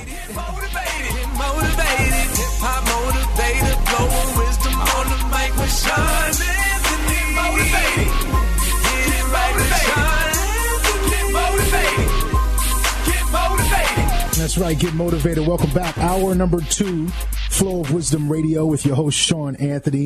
Hip-hop motivated, blowing wisdom on the mic with Sean Anthony. Get motivated. Get it right with Sean Anthony. Get motivated. Get motivated. That's right, get motivated. Welcome back. Hour number 2, Flow of Wisdom Radio with your host, Sean Anthony,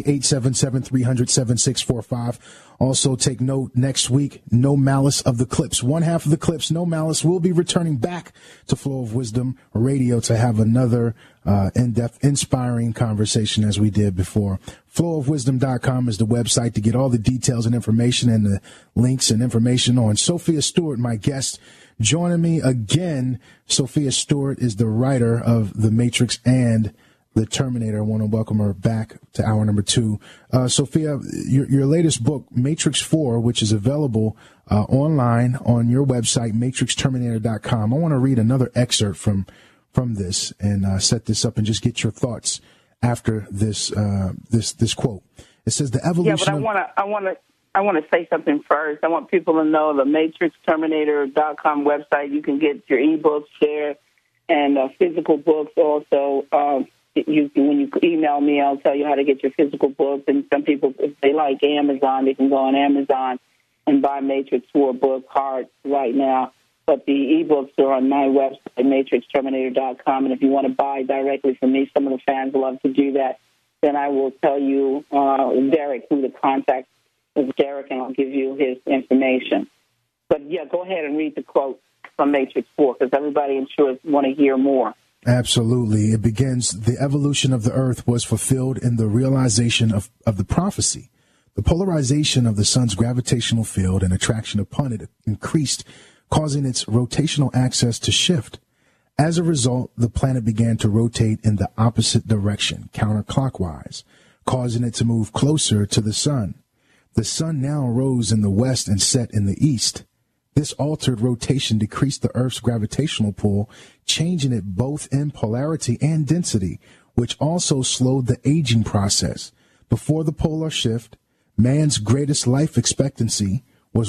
877-300-7645. Also, take note, next week, No Malice of the Clips. One half of the Clips, No Malice, will be returning back to Flow of Wisdom Radio to have another in-depth, inspiring conversation as we did before. Flowofwisdom.com is the website to get all the details and information and the links and information on Sophia Stewart, my guest. Joining me again, Sophia Stewart is the writer of The Matrix and The Terminator. I want to welcome her back to hour number 2. Sophia, your latest book, Matrix 4, which is available online on your website, matrixterminator.com. I want to read another excerpt from this and set this up and just get your thoughts after this this quote. It says the evolution. Yeah, but I want to say something first. I want people to know the matrixterminator.com website. You can get your ebooks there and physical books also. When you email me, I'll tell you how to get your physical books. And some people, if they like Amazon, they can go on Amazon and buy Matrix 4 book hard right now. But the ebooks are on my website, matrixterminator.com. And if you want to buy directly from me, some of the fans love to do that, then I will tell you, Derek, who to contact with Derek, and I'll give you his information. But, yeah, go ahead and read the quote from Matrix 4, because everybody, I'm sure, want to hear more. Absolutely. It begins, the evolution of the earth was fulfilled in the realization of the prophecy. The polarization of the sun's gravitational field and attraction upon it increased, causing its rotational axis to shift. As a result, the planet began to rotate in the opposite direction, counterclockwise, causing it to move closer to the sun. The sun now rose in the west and set in the east. This altered rotation decreased the Earth's gravitational pull, changing it both in polarity and density, which also slowed the aging process. Before the polar shift, man's greatest life expectancy was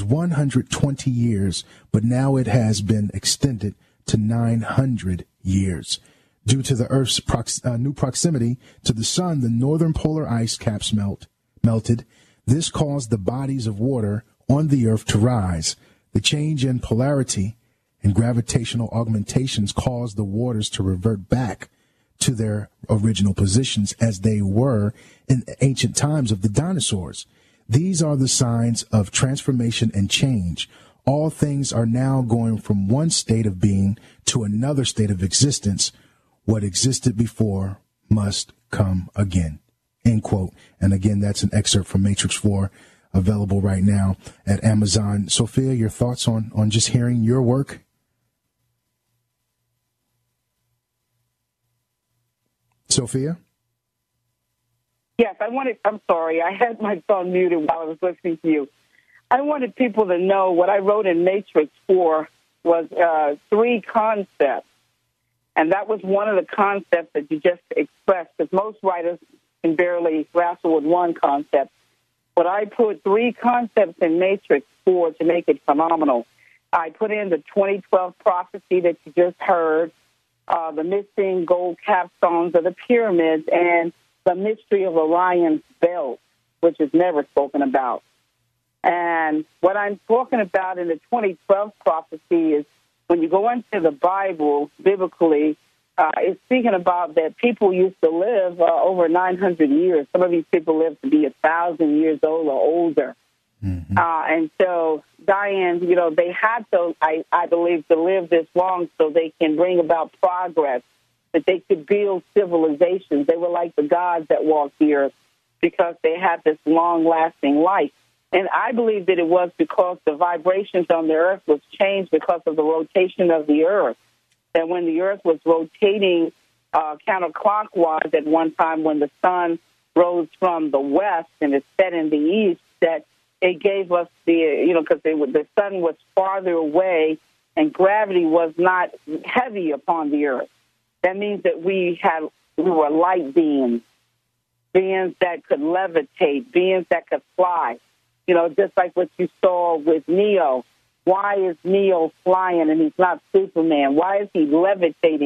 120 years, but now it has been extended to 900 years. Due to the Earth's new proximity to the sun, the northern polar ice caps melted. This caused the bodies of water on the Earth to rise. The change in polarity and gravitational augmentations caused the waters to revert back to their original positions as they were in ancient times of the dinosaurs. These are the signs of transformation and change. All things are now going from one state of being to another state of existence. What existed before must come again. End quote. And again, that's an excerpt from Matrix 4, available right now at Amazon. Sophia, your thoughts on just hearing your work? Sophia? Yes, I'm sorry, I had my phone muted while I was listening to you. I wanted people to know what I wrote in Matrix 4 was 3 concepts. And that was one of the concepts that you just expressed, because most writers can barely wrestle with one concept. But I put 3 concepts in Matrix 4 to make it phenomenal. I put in the 2012 prophecy that you just heard, the missing gold capstones of the pyramids, and the mystery of Orion's belt, which is never spoken about. And what I'm talking about in the 2012 prophecy is when you go into the Bible, biblically, it's speaking about that people used to live over 900 years. Some of these people lived to be 1,000 years old or older. Mm-hmm. And so, Diane, they had to, I believe, to live this long so they can bring about progress, that they could build civilizations. They were like the gods that walked the earth because they had this long-lasting life. And I believe that it was because the vibrations on the earth was changed because of the rotation of the earth. That when the earth was rotating counterclockwise at one time, when the sun rose from the west and it set in the east, that it gave us because the sun was farther away and gravity was not heavy upon the earth. That means that we were light beings that could levitate, beings that could fly. Just like what you saw with Neo. Why is Neo flying and he's not Superman? Why is he levitating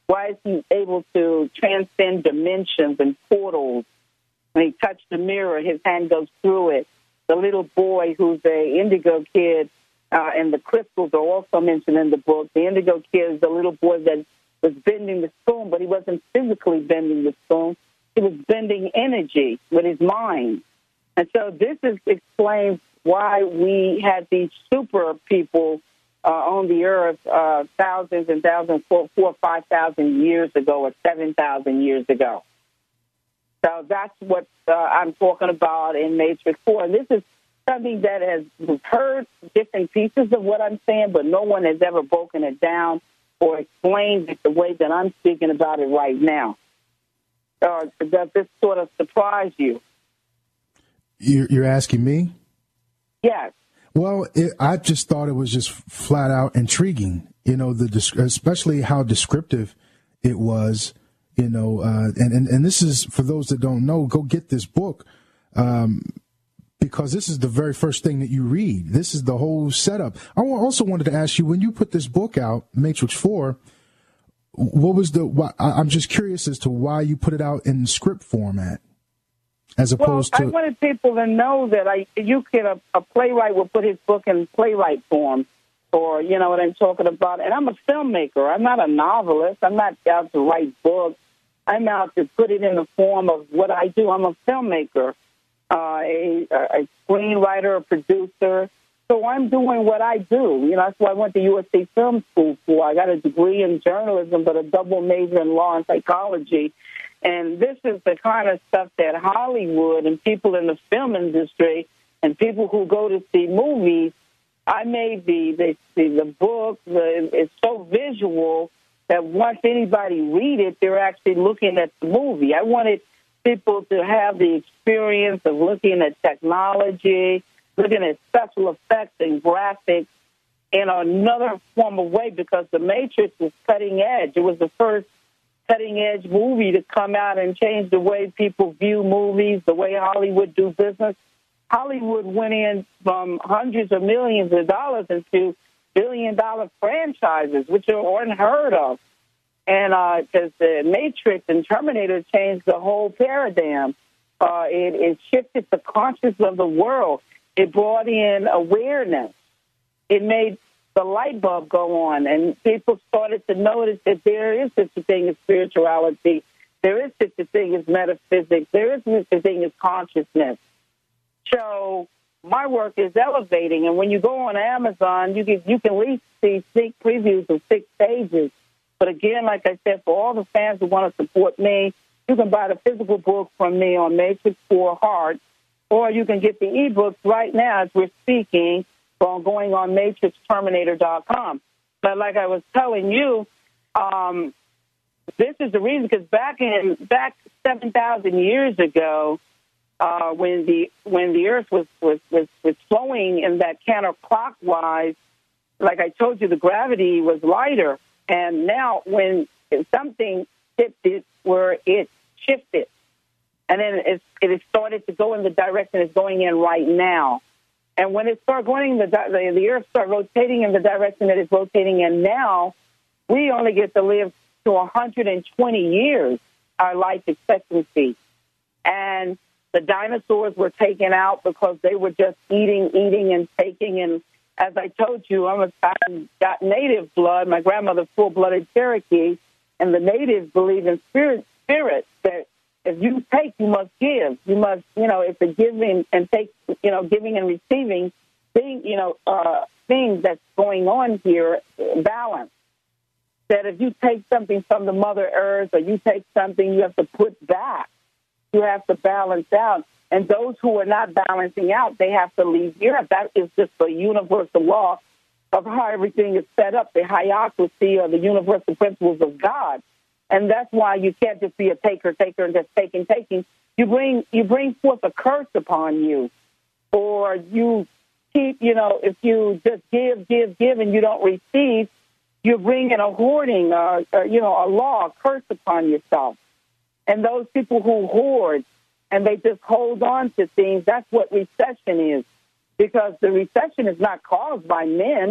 Why is he able to transcend dimensions and portals? When he touched the mirror, his hand goes through it. The little boy who's a indigo kid, and the crystals are also mentioned in the book. The indigo kid is the little boy that was bending the spoon, but he wasn't physically bending the spoon. He was bending energy with his mind. And so this explains why we had these super people on the earth thousands and thousands, 4,000 or 5,000 years ago or 7,000 years ago. So that's what I'm talking about in Matrix 4. And this is something that we've heard different pieces of what I'm saying, but no one has ever broken it down or explained it the way that I'm speaking about it right now. Does this sort of surprise you? You're asking me? Yes. Well, I just thought it was just flat out intriguing, especially how descriptive it was, and this is, for those that don't know, go get this book, because this is the very first thing that you read. This is the whole setup. I also wanted to ask you, when you put this book out, Matrix 4, what was I'm just curious as to why you put it out in script format. As opposed to, I wanted people to know that a playwright will put his book in playwright form, or you know what I'm talking about. And I'm a filmmaker. I'm not a novelist. I'm not out to write books. I'm out to put it in the form of what I do. I'm a filmmaker, a screenwriter, a producer. So I'm doing what I do. That's why I went to USC Film School for. I got a degree in journalism, but a double major in law and psychology. And this is the kind of stuff that Hollywood and people in the film industry and people who go to see movies, I made the book. It's so visual that once anybody read it, they're actually looking at the movie. I wanted people to have the experience of looking at technology, looking at special effects and graphics in another form of way, because The Matrix is cutting edge. It was the first cutting-edge movie to come out and change the way people view movies, the way Hollywood do business. Hollywood went in from hundreds of millions of dollars into billion-dollar franchises, which are unheard of. And because the Matrix and Terminator changed the whole paradigm. It shifted the consciousness of the world. It brought in awareness. It made the light bulb go on, and people started to notice that there is such a thing as spirituality, there is such a thing as metaphysics, there is such a thing as consciousness. So my work is elevating, and when you go on Amazon, you can at least see sneak previews of 6 pages. But again, like I said, for all the fans who want to support me, you can buy the physical book from me on Matrix 4 Hard, or you can get the ebooks right now as we're speaking, going on matrixterminator.com. But like I was telling you, this is the reason, because back 7,000 years ago, when the Earth was flowing in that counterclockwise, like I told you, the gravity was lighter. And now when something shifted, where it shifted, and then it started to go in the direction it's going in right now. And when it started going, the Earth started rotating in the direction that it's rotating in now, we only get to live to 120 years, our life expectancy. And the dinosaurs were taken out because they were just eating and taking. And as I told you, I got native blood. My grandmother's full-blooded Cherokee, and the natives believe in spirit that if you take, you must give. You must, it's a giving and take, giving and receiving thing, thing that's going on here, balance. That if you take something from the Mother Earth, or you take something, you have to put back. You have to balance out. And those who are not balancing out, they have to leave the earth. That is just the universal law of how everything is set up, the hierarchy or the universal principles of God. And that's why you can't just be a taker, and just taking. You bring forth a curse upon you, or you keep, if you just give, and you don't receive, you bring in a hoarding, a law, a curse upon yourself. And those people who hoard and they just hold on to things, that's what recession is. Because the recession is not caused by men.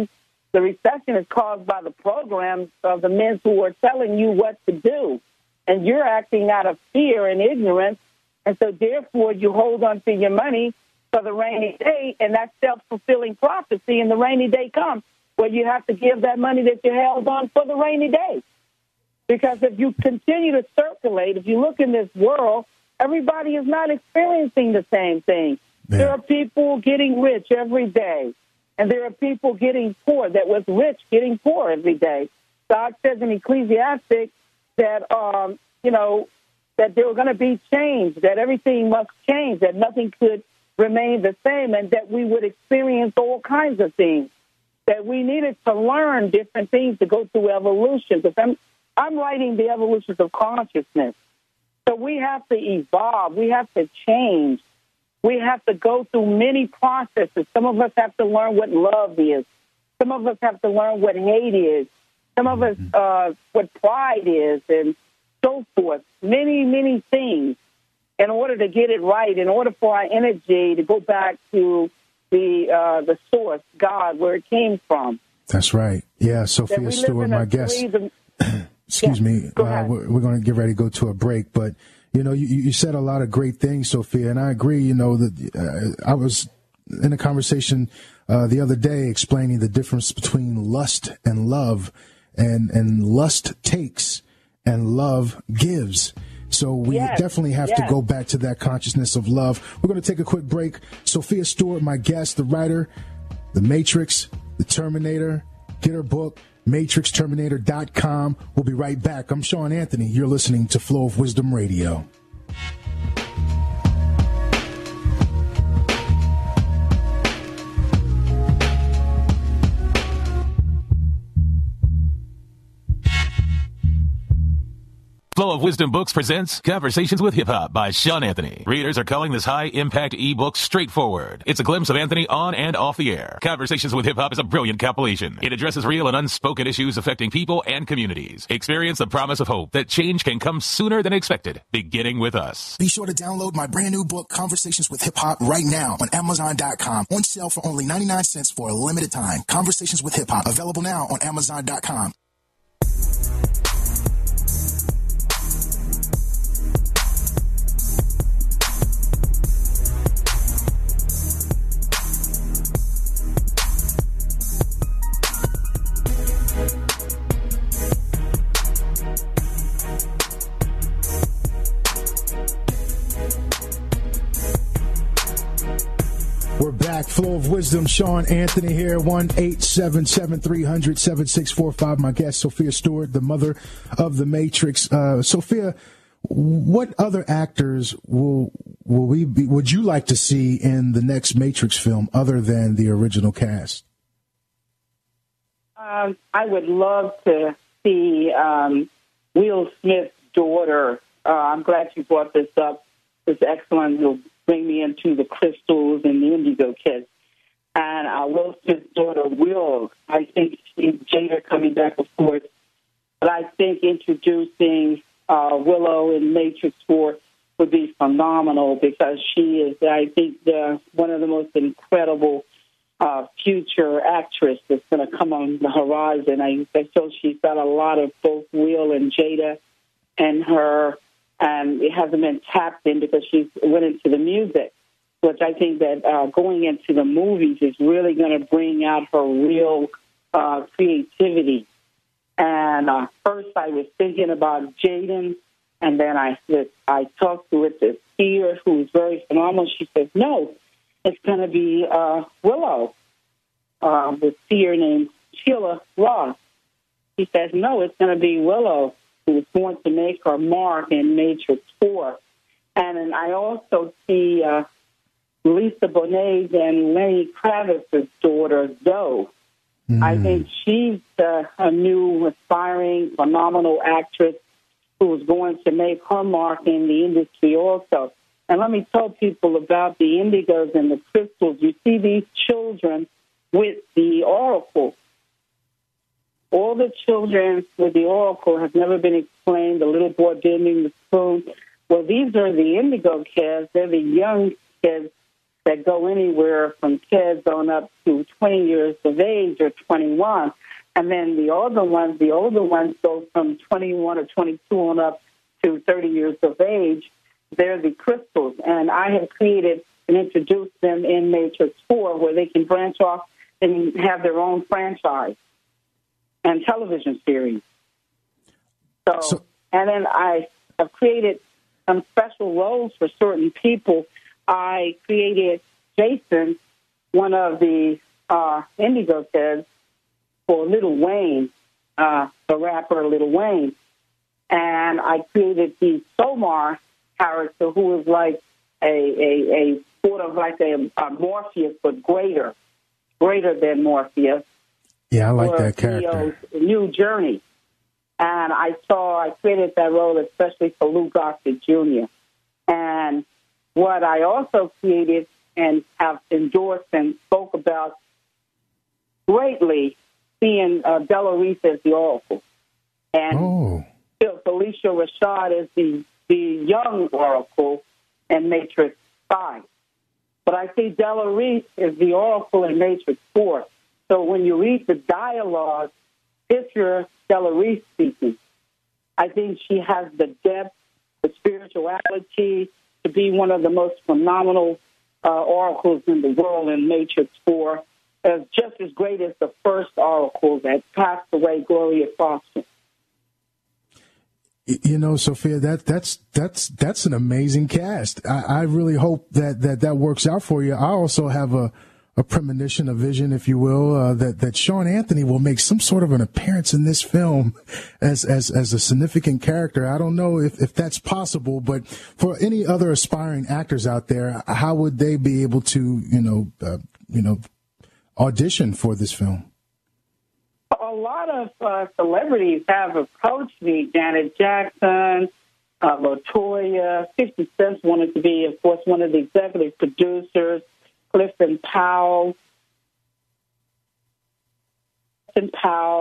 The recession is caused by the programs of the men who are telling you what to do. And you're acting out of fear and ignorance. And so, therefore, you hold on to your money for the rainy day, and that's self-fulfilling prophecy. And the rainy day comes where you have to give that money that you held on for the rainy day. Because if you continue to circulate, if you look in this world, everybody is not experiencing the same thing. Yeah. There are people getting rich every day, and there are people getting poor, that was rich getting poor every day. God says in Ecclesiastes that, that there were going to be change, that everything must change, that nothing could remain the same, and that we would experience all kinds of things, that we needed to learn different things to go through evolution. Because I'm writing the evolutions of consciousness. So we have to evolve. We have to change. We have to go through many processes. Some of us have to learn what love is. Some of us have to learn what hate is. Some of us what pride is, and so forth. Many, many things in order to get it right, in order for our energy to go back to the source, God, where it came from. That's right. Yeah, Sophia Stewart, my guest. Excuse me. We're going to get ready to go to a break, but you said a lot of great things, Sophia, and I agree. That I was in a conversation the other day explaining the difference between lust and love, and lust takes and love gives. So we definitely have to go back to that consciousness of love. We're going to take a quick break. Sophia Stewart, my guest, the writer, The Matrix, The Terminator. Get her book, MatrixTerminator.com. We'll be right back. I'm Sean Anthony. You're listening to Flow of Wisdom Radio. Flow of Wisdom Books presents Conversations with Hip Hop by Sean Anthony. Readers are calling this high-impact ebook straightforward. It's a glimpse of Anthony on and off the air. Conversations with Hip Hop is a brilliant compilation. It addresses real and unspoken issues affecting people and communities. Experience the promise of hope that change can come sooner than expected, beginning with us. Be sure to download my brand new book, Conversations with Hip Hop, right now on Amazon.com. On sale for only 99 cents for a limited time. Conversations with Hip Hop, available now on Amazon.com. We're back. Flow of Wisdom. Sean Anthony here. 1-877-300-7645. My guest, Sophia Stewart, the mother of the Matrix. Sophia, what other actors would you like to see in the next Matrix film other than the original cast? I would love to see Will Smith's daughter. I'm glad you brought this up. It's excellent. You'll bring me into the crystals and the indigo kids. And Will Smith's daughter, Will, I think Jada coming back, of course. But I think introducing Willow in Matrix 4 would be phenomenal because she is, I think, one of the most incredible future actress that's going to come on the horizon. I feel she's got a lot of both Will and Jada and her. And it hasn't been tapped in because she went into the music, which I think that going into the movies is really going to bring out her real creativity. And first I was thinking about Jaden, and then I talked with the seer who's very phenomenal. She says, no, it's going to be Willow, the seer named Sheila Ross. She says, no, it's going to be Willow, who's going to make her mark in Matrix 4. And I also see Lisa Bonet's and Lenny Kravitz's daughter, Zoe. I think she's a new, aspiring, phenomenal actress who is going to make her mark in the industry also. And let me tell people about the indigos and the crystals. You see these children with the oracle. All the children with the oracle have never been explained, the little boy bending the spoon. Well, these are the indigo kids. They're the young kids that go anywhere from kids on up to 20 years of age or 21. And then the older ones go from 21 or 22 on up to 30 years of age. They're the crystals. And I have created and introduced them in Matrix 4 where they can branch off and have their own franchise and television series. So and then I have created some special roles for certain people. I created Jason, one of the Indigo kids, for Lil Wayne, the rapper Lil Wayne. And I created the Somar character, who is like a sort of like a Morpheus, but greater than Morpheus. Yeah, I like that character. Neo's new journey. And I created that role especially for Lou Gossett Jr. And what I also created and have endorsed and spoke about greatly, seeing Della Reese as the Oracle. And Felicia Rashad is the young Oracle in Matrix 5. But I see Della Reese as the Oracle in Matrix 4. So when you read the dialogue, picture Della Reese speaking. I think she has the depth, the spirituality to be one of the most phenomenal oracles in the world in Matrix 4, just as great as the first oracle that passed away, Gloria Foster. You know, Sophia, that's an amazing cast. I really hope that works out for you. I also have a premonition, a vision, if you will, that Sean Anthony will make some sort of an appearance in this film as a significant character. I don't know if that's possible, but for any other aspiring actors out there, how would they be able to, audition for this film? A lot of celebrities have approached me. Janet Jackson, LaToya, 50 Cent wanted to be, of course, one of the executive producers. Clifton Powell, and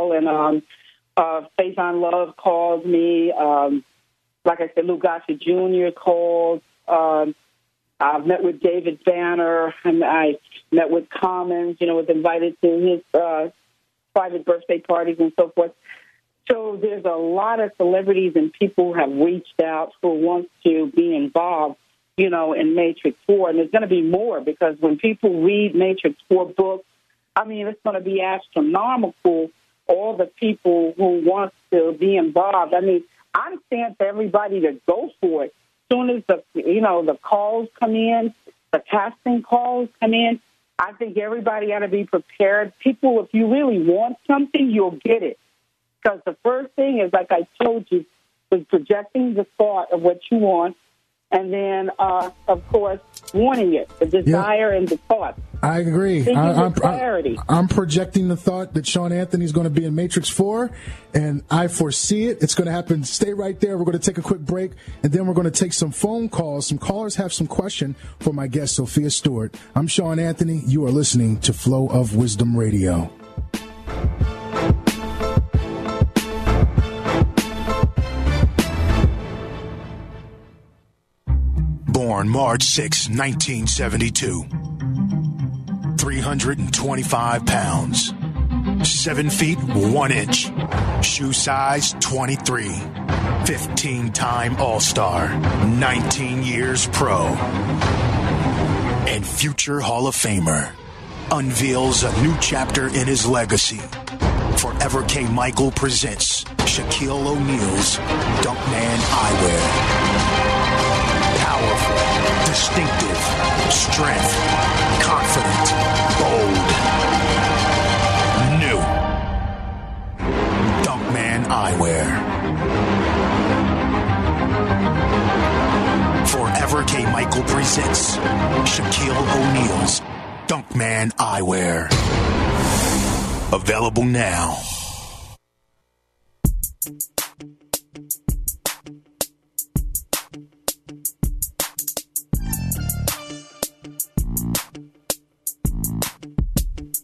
Faison Love called me. Like I said, Lou Gossett Jr. called. I've met with David Banner, and I met with Commons, was invited to his private birthday parties and so forth. So there's a lot of celebrities and people who have reached out who want to be involved, in Matrix 4. And there's going to be more, because when people read Matrix 4 books, it's going to be astronomical, all the people who want to be involved. I'm saying to everybody to go for it. As soon as the calls come in, the casting calls come in, I think everybody ought to be prepared. People, if you really want something, you'll get it. Because the first thing is, like I told you, is projecting the thought of what you want, and then, of course, wanting it, the desire and the thought. I agree. I'm projecting the thought that Sean Anthony's going to be in Matrix 4, and I foresee it. It's going to happen. Stay right there. We're going to take a quick break, and then we're going to take some phone calls. Some callers have some question for my guest, Sophia Stewart. I'm Sean Anthony. You are listening to Flow of Wisdom Radio. Born March 6, 1972. 325 pounds. 7 feet 1 inch. Shoe size 23. 15-time All-Star. 19 years pro. And future Hall of Famer. Unveils a new chapter in his legacy. Forever K. Michael presents Shaquille O'Neal's Dunkman Eyewear. Powerful, distinctive, strength, confident, bold, new. Dunkman Eyewear. Forever K. Michael presents Shaquille O'Neal's Dunkman Eyewear. Available now.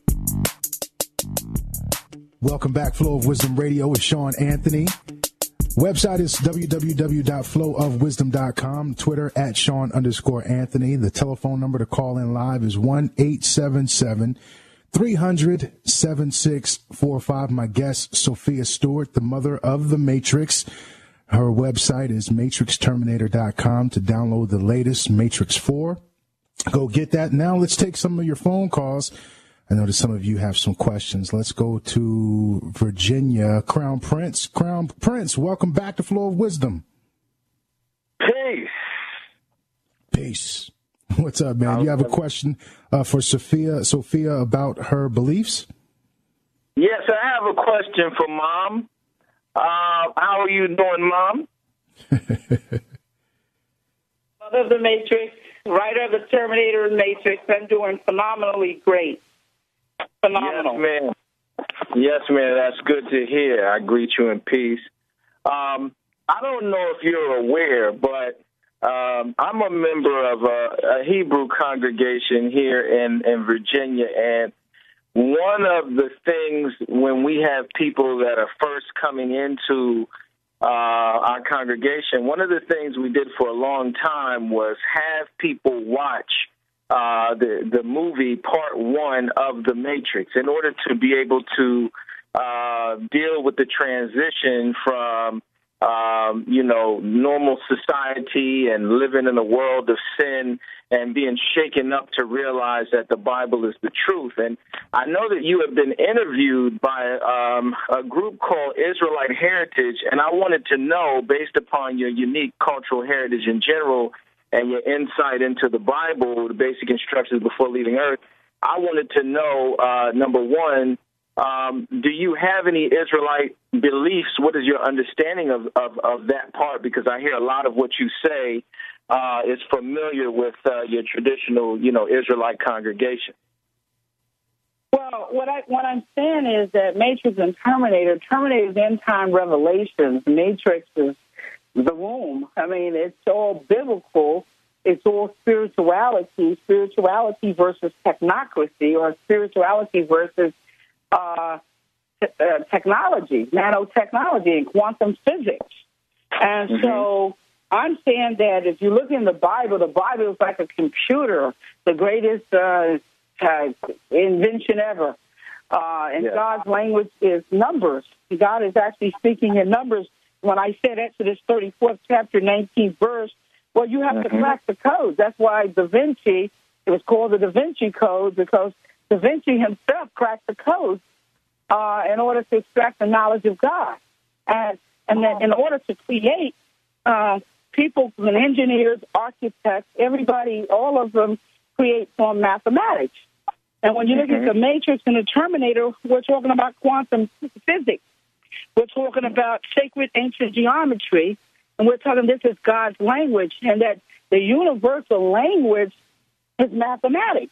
Welcome back, Flow of Wisdom Radio with Sean Anthony. Website is www.flowofwisdom.com. Twitter at Sean_Anthony. The telephone number to call in live is 1-877-300-7645. My guest, Sophia Stewart, the mother of the Matrix. Her website is matrixterminator.com to download the latest Matrix 4. Go get that. Now let's take some of your phone calls. I know that some of you have some questions. Let's go to Virginia. Crown Prince. Crown Prince, welcome back to Flow of Wisdom. Peace. Peace. What's up, man? You have a question for Sophia about her beliefs? Yes, I have a question for Mom. How are you doing, Mom? Mother of the Matrix, writer of the Terminator and Matrix. I'm doing phenomenally great. Phenomenal. Yes, ma'am. Yes, ma'am. That's good to hear. I greet you in peace. I don't know if you're aware, but I'm a member of a Hebrew congregation here in Virginia, and one of the things when we have people that are first coming into our congregation, one of the things we did for a long time was have people watch the movie Part 1 of The Matrix in order to be able to deal with the transition from, normal society and living in a world of sin and being shaken up to realize that the Bible is the truth. And I know that you have been interviewed by a group called Israelite Heritage, and I wanted to know, based upon your unique cultural heritage in general, and your insight into the Bible, the basic instructions before leaving Earth, I wanted to know, number one, do you have any Israelite beliefs? What is your understanding of that part? Because I hear a lot of what you say is familiar with your traditional, Israelite congregation. Well, what I'm saying is that Matrix and Terminator is end-time revelations. Matrix is the womb. I mean, it's all biblical. It's all spirituality versus technocracy, or spirituality versus technology, nanotechnology, and quantum physics. And so I'm saying that if you look in the Bible is like a computer, the greatest invention ever. And God's language is numbers. God is actually speaking in numbers. When I said Exodus 34th chapter, 19th verse, well, you have to crack the code. That's why Da Vinci, it was called the Da Vinci Code, because Da Vinci himself cracked the code in order to extract the knowledge of God. And then in order to create, people, engineers, architects, everybody, all of them create from mathematics. And when you look at the Matrix and the Terminator, we're talking about quantum physics. We're talking about sacred ancient geometry, and we're talking this is God's language, and that the universal language is mathematics.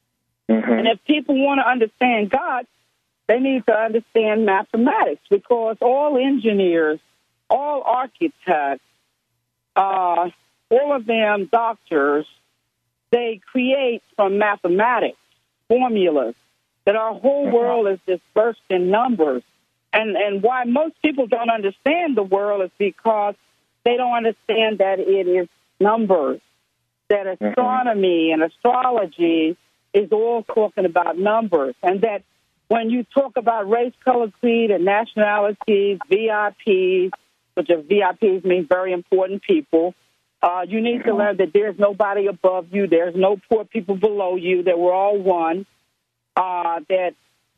And if people want to understand God, they need to understand mathematics, because all engineers, all architects, all of them doctors, they create from mathematics, formulas, that our whole world is dispersed in numbers. And why most people don't understand the world is because they don't understand that it is numbers, that astronomy and astrology is all talking about numbers, and that when you talk about race, color, creed, and nationalities, VIPs, which are VIPs means very important people, you need to learn that there's nobody above you, there's no poor people below you, that we're all one, that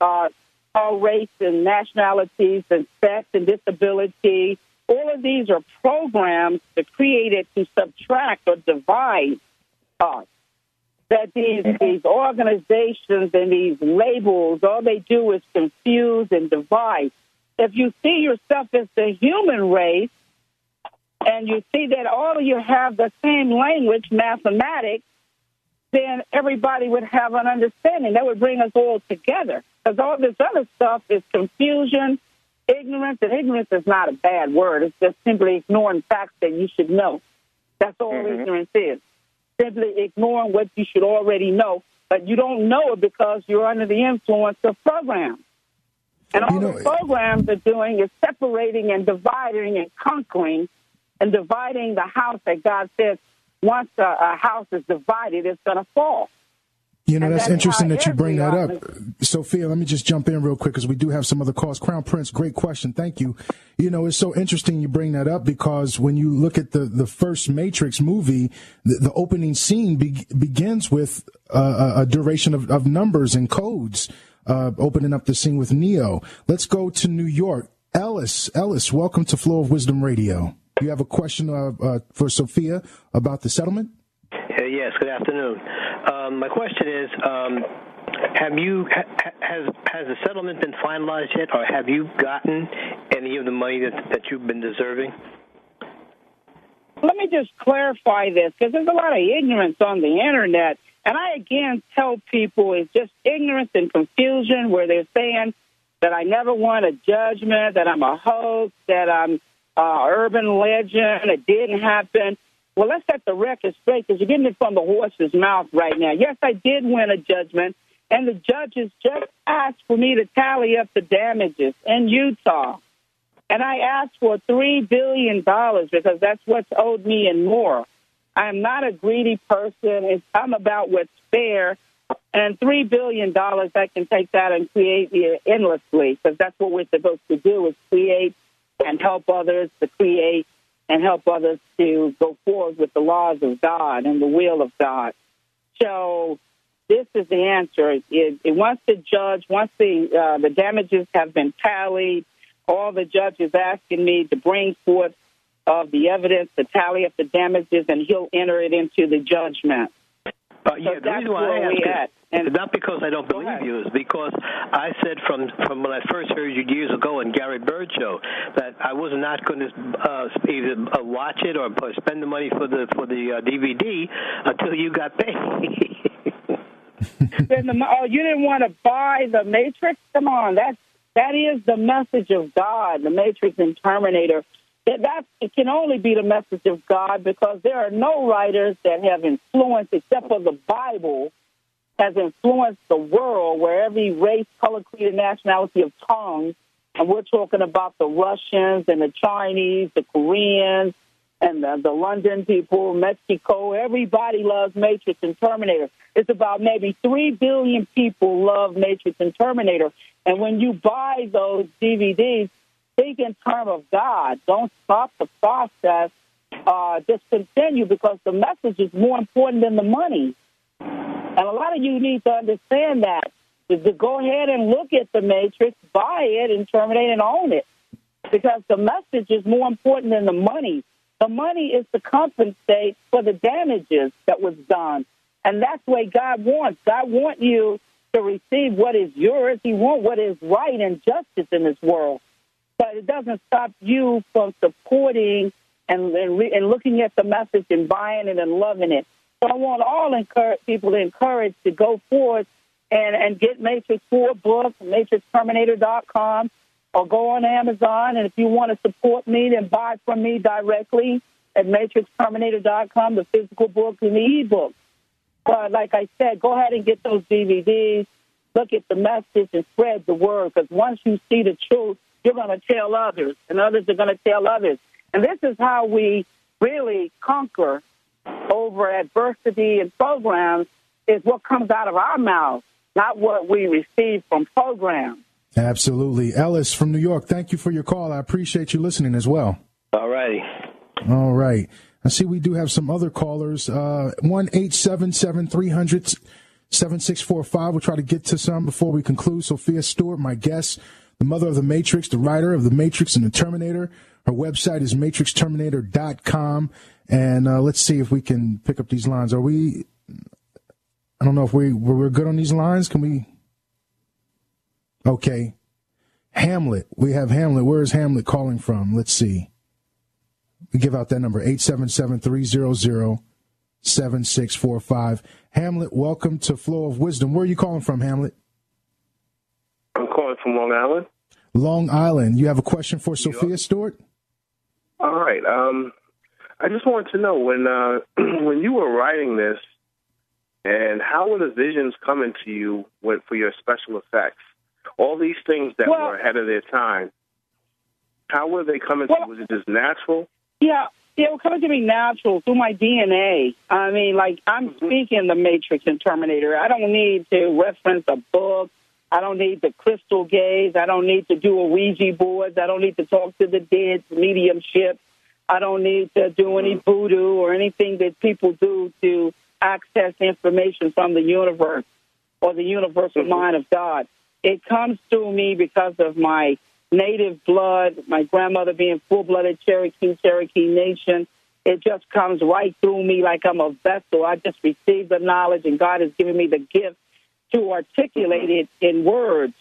all race and nationalities and sex and disability, all of these are programs that created to subtract or divide us. That these organizations and these labels, all they do is confuse and divide. If you see yourself as the human race, and you see that all of you have the same language, mathematics, then everybody would have an understanding. That would bring us all together. Because all this other stuff is confusion, ignorance, and ignorance is not a bad word. It's just simply ignoring facts that you should know. That's all ignorance is. Simply ignoring what you should already know, but you don't know it because you're under the influence of programs. And all the programs are doing is separating and dividing and conquering and dividing the house that God says once a house is divided, it's going to fall. That's interesting that you bring that up. Sophia, let me just jump in real quick because we do have some other calls. Crown Prince, great question. Thank you. It's so interesting you bring that up because when you look at the first Matrix movie, the opening scene begins with a duration of numbers and codes, opening up the scene with Neo. Let's go to New York. Ellis, welcome to Flow of Wisdom Radio. You have a question for Sophia about the settlement? Yes, good afternoon. My question is, has the settlement been finalized yet, or have you gotten any of the money that you've been deserving? Let me just clarify this, because there's a lot of ignorance on the Internet. And I, again, tell people it's just ignorance and confusion where they're saying that I never won a judgment, that I'm a hoax, that I'm urban legend, it didn't happen. Well, let's set the record straight because you're getting it from the horse's mouth right now. Yes, I did win a judgment, and the judges just asked for me to tally up the damages in Utah. And I asked for $3 billion because that's what's owed me and more. I'm not a greedy person. I'm about what's fair. And $3 billion, I can take that and create endlessly because that's what we're supposed to do is create and help others to create and help others to go forward with the laws of God and the will of God. So this is the answer. Once the judge, once the damages have been tallied, all the judge is asking me to bring forth of the evidence to tally up the damages, and he'll enter it into the judgment. The reason why I ask is not because I don't believe you, is because I said from when I first heard you years ago on Gary Bird show that I was not going to either watch it or spend the money for the DVD until you got paid. You didn't want to buy the Matrix? Come on, that is the message of God, the Matrix and Terminator. It can only be the message of God because there are no writers that have influenced, except for the Bible, has influenced the world where every race, color, creed, and nationality of tongues, and we're talking about the Russians and the Chinese, the Koreans, and the London people, Mexico, everybody loves Matrix and Terminator. It's about maybe 3 billion people love Matrix and Terminator. And when you buy those DVDs, think in terms of God. Don't stop the process. Just continue because the message is more important than the money. And a lot of you need to understand that. To go ahead and look at the Matrix, buy it, and terminate and own it. Because the message is more important than the money. The money is to compensate for the damages that was done. And that's what God wants. God wants you to receive what is yours. He wants what is right and justice in this world. But it doesn't stop you from supporting and looking at the message and buying it and loving it. So I want all people to encourage to go forth and get Matrix 4 book, matrixterminator.com, or go on Amazon. And if you want to support me, then buy from me directly at matrixterminator.com, the physical book and the ebook. But like I said, go ahead and get those DVDs, look at the message, and spread the word. Because once you see the truth, you're going to tell others, and others are going to tell others. And this is how we really conquer over adversity and programs, is what comes out of our mouths, not what we receive from programs. Absolutely. Ellis from New York, thank you for your call. I appreciate you listening as well. All righty. All right. I see we do have some other callers. 1-877-300-7645. We'll try to get to some before we conclude. Sophia Stewart, my guest, the mother of the Matrix, the writer of the Matrix and the Terminator. Her website is matrixterminator.com. And let's see if we can pick up these lines. I don't know if we're good on these lines. Can we? Okay. Hamlet. We have Hamlet. Where is Hamlet calling from? Let's see. We give out that number, 877-300-7645. Hamlet, welcome to Flow of Wisdom. Where are you calling from, Hamlet? I'm calling from Long Island. Long Island. You have a question for Sophia Stewart? All right. I just wanted to know when you were writing this, and how were the visions coming to you for your special effects? all these things that were ahead of their time, how were they coming to? Was it just natural? Yeah, it was coming to me natural through my DNA. I mean, like, I'm speaking the Matrix and Terminator. I don't need to reference a book. I don't need to crystal gaze. I don't need to do a Ouija boards. I don't need to talk to the dead, mediumship. I don't need to do any voodoo or anything that people do to access information from the universe or the universal mind of God. It comes through me because of my native blood, my grandmother being full-blooded Cherokee Nation. It just comes right through me like I'm a vessel. I just receive the knowledge, and God has given me the gift to articulate it in words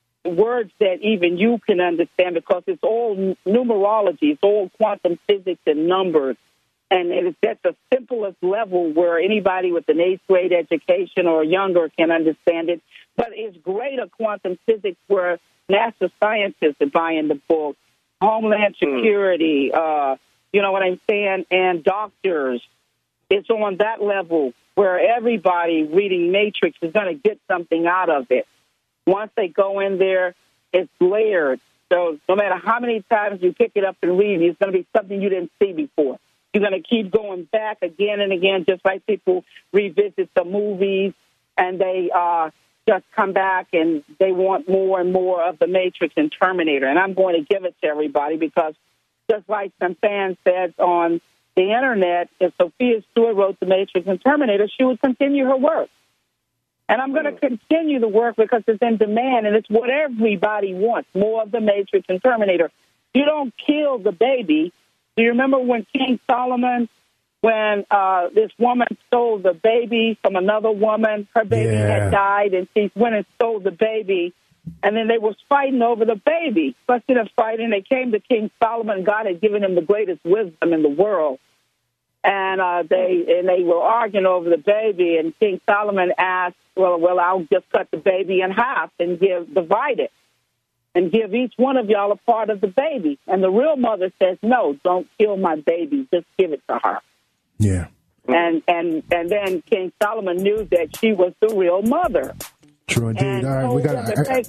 that even you can understand, because it's all numerology, it's all quantum physics and numbers. And it's at the simplest level where anybody with an 8th grade education or younger can understand it. But it's greater quantum physics where NASA scientists are buying the book, Homeland Security, you know what I'm saying, and doctors. It's on that level where everybody reading Matrix is going to get something out of it. Once they go in there, it's layered. So no matter how many times you pick it up and read it, it's going to be something you didn't see before. You're going to keep going back again and again, just like people revisit the movies, and they just come back and they want more and more of the Matrix and Terminator. And I'm going to give it to everybody because just like some fans said on the Internet, if Sophia Stewart wrote The Matrix and Terminator, she would continue her work. And I'm going to continue the work because it's in demand, and it's what everybody wants, more of The Matrix and Terminator. You don't kill the baby. Do you remember when King Solomon, when this woman stole the baby from another woman? Her baby had died, and she went and stole the baby. And then they was fighting over the baby. Instead of fighting, they came to King Solomon. God had given him the greatest wisdom in the world. And they were arguing over the baby. And King Solomon asked, well, I'll just cut the baby in half and divide it and give each one of y'all a part of the baby. And the real mother says, no, don't kill my baby. Just give it to her. Yeah. And then King Solomon knew that she was the real mother. True indeed. All right, we got to take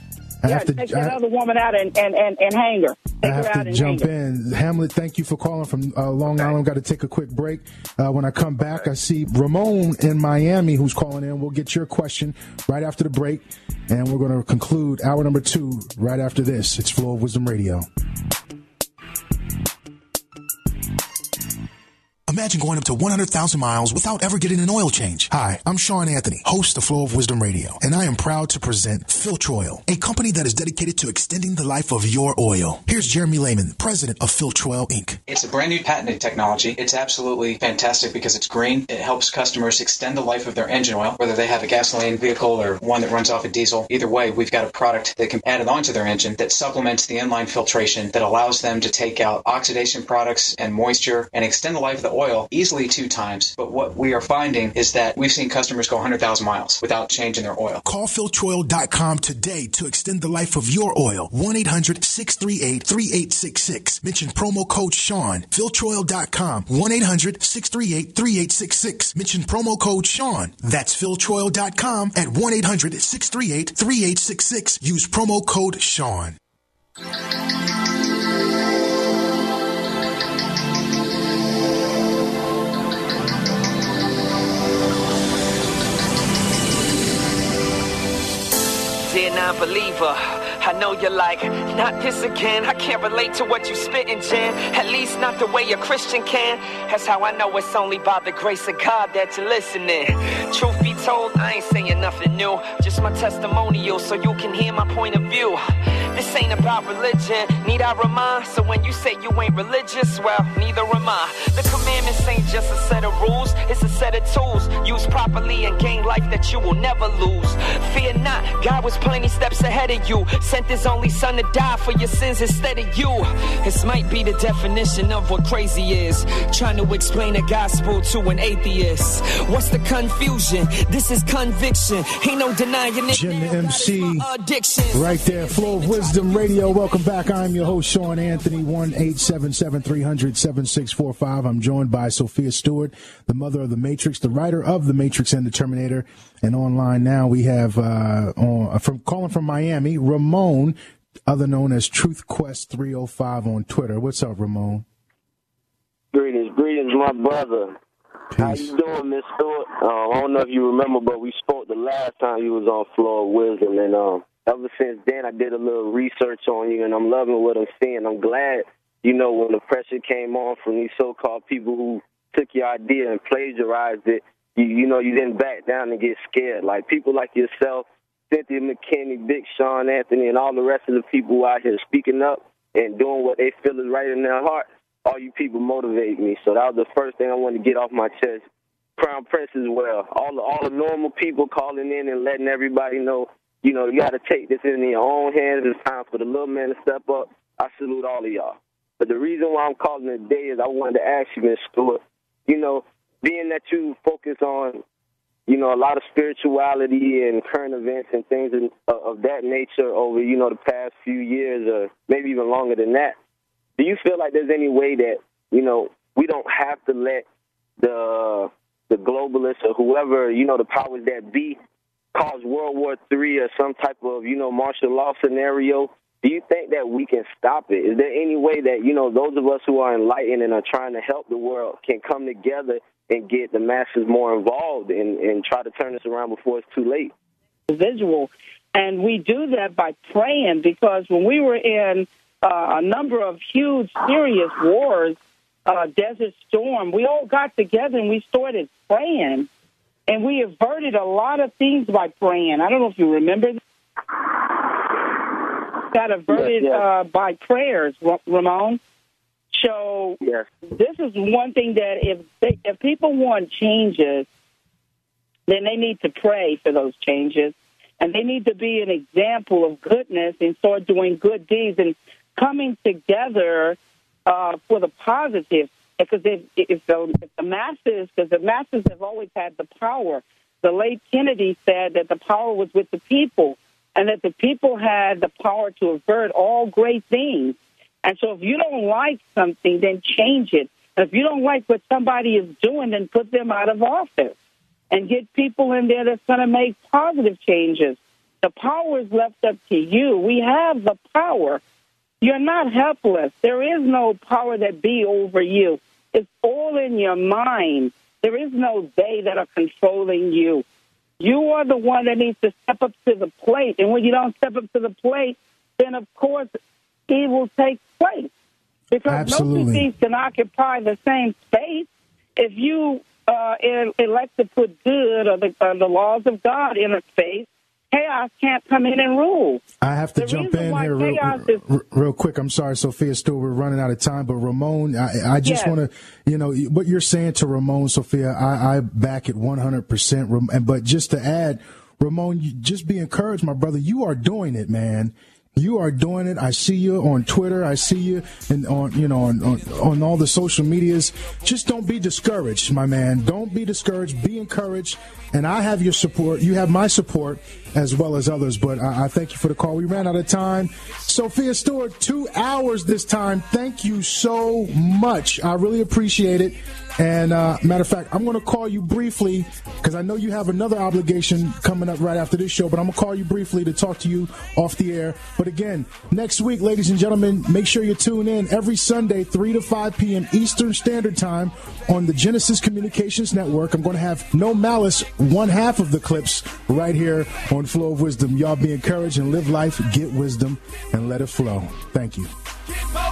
that other woman out and hang her. I have to jump in. Hamlet, thank you for calling from Long Island. Got to take a quick break. When I come back, I see Ramon in Miami who's calling in. We'll get your question right after the break, and we're going to conclude hour number 2 right after this. It's Flow of Wisdom Radio. Imagine going up to 100,000 miles without ever getting an oil change. Hi, I'm Sean Anthony, host of Flow of Wisdom Radio, and I am proud to present Filch Oil, a company that is dedicated to extending the life of your oil. Here's Jeremy Lehman, president of Filch Oil, Inc. It's a brand new patented technology. It's absolutely fantastic because it's green. It helps customers extend the life of their engine oil, whether they have a gasoline vehicle or one that runs off a diesel. Either way, we've got a product that can add it onto their engine that supplements the inline filtration that allows them to take out oxidation products and moisture and extend the life of the oil easily 2 times. But what we are finding is that we've seen customers go 100,000 miles without changing their oil. Call filchoil.com today to extend the life of your oil. 1-800-638-3866. Mention promo code Sean. Filchoil.com. 1-800-638-3866. Mention promo code Sean. That's filchoil.com at 1-800-638-3866. Use promo code Sean. Dear non-believer, I know you're like, not this again. I can't relate to what you spittin', Jen. At least not the way a Christian can. That's how I know it's only by the grace of God that you're listening. Truth be told, I ain't saying nothing new. Just my testimonial so you can hear my point of view. This ain't about religion, need I remind? So when you say you ain't religious, well, neither am I. The commandments ain't just a set of rules, it's a set of tools. Used properly and gain life that you will never lose. Fear not, God was plenty steps ahead of you. Sent his only son to die for your sins instead of you. This might be the definition of what crazy is. Trying to explain the gospel to an atheist. What's the confusion? This is conviction. Ain't no denying it. Jim the MC. Right there. Flow of Wisdom Radio. Welcome back. I'm your host, Sean Anthony. 1-877-300-7645. I'm joined by Sophia Stewart, the mother of the Matrix, the writer of The Matrix and the Terminator. Twitter and online now. We have calling from Miami, Ramon, other known as TruthQuest305 on Twitter. What's up, Ramon? Greetings, my brother. Peace. How you doing, Miss Stewart? I don't know if you remember, but we spoke the last time you was on Floor of Wisdom, and ever since then I did a little research on you, and I'm loving what I'm seeing. I'm glad, when the pressure came on from these so-called people who took your idea and plagiarized it, you didn't back down and get scared. Like people like yourself, Cynthia McKinney, Big Sean Anthony, and all the rest of the people out here speaking up and doing what they feel is right in their heart. All you people motivate me. So that was the first thing I wanted to get off my chest. Crown Prince as well. All the normal people calling in and letting everybody know, you got to take this in your own hands. It's time for the little man to step up. I salute all of y'all. But the reason why I'm calling today is I wanted to ask you, Ms. Stewart, being that you focus on, a lot of spirituality and current events and things of that nature over, the past few years or maybe even longer than that, do you feel like there's any way that, we don't have to let the globalists or whoever, the powers that be cause World War III or some type of, martial law scenario? Do you think that we can stop it? Is there any way that, those of us who are enlightened and are trying to help the world can come together and get the masses more involved and try to turn this around before it's too late? Visual. And we do that by praying, because when we were in a number of huge, serious wars, Desert Storm, we all got together and we started praying. And we averted a lot of things by praying. I don't know if you remember that. Got averted by prayers, Ramon. So this is one thing that if people want changes, then they need to pray for those changes. And they need to be an example of goodness and start doing good deeds and coming together for the positive. Because if the masses, because the masses have always had the power. The late Kennedy said that the power was with the people, and that the people had the power to avert all great things. And so if you don't like something, then change it. And if you don't like what somebody is doing, then put them out of office and get people in there that's going to make positive changes. The power is left up to you. We have the power. You're not helpless. There is no power that be over you. It's all in your mind. There is no they that are controlling you. You are the one that needs to step up to the plate. And when you don't step up to the plate, then, of course, evil takes place. Because no two things can occupy the same space. If you elect to put good or the laws of God in a space, chaos can't come in and rule. I have to jump in here real quick. I'm sorry, Sophia Stewart, we're running out of time. But Ramon, I just want to, what you're saying to Ramon, Sophia, I back it 100%. But just to add, Ramon, just be encouraged, my brother. You are doing it, man. You are doing it. I see you on Twitter. I see you on all the social medias. Just don't be discouraged, my man. Don't be discouraged. Be encouraged. And I have your support. You have my support as well as others. But I thank you for the call. We ran out of time. Sophia Stewart, 2 hours this time. Thank you so much. I really appreciate it. And matter of fact, I'm going to call you briefly because I know you have another obligation coming up right after this show, but I'm going to call you briefly to talk to you off the air. But again, next week, ladies and gentlemen, make sure you tune in every Sunday, 3 to 5 p.m. Eastern Standard Time on the Genesis Communications Network. I'm going to have No Malice, one half of the clips right here on Flow of Wisdom. Y'all be encouraged and live life, get wisdom, and let it flow. Thank you.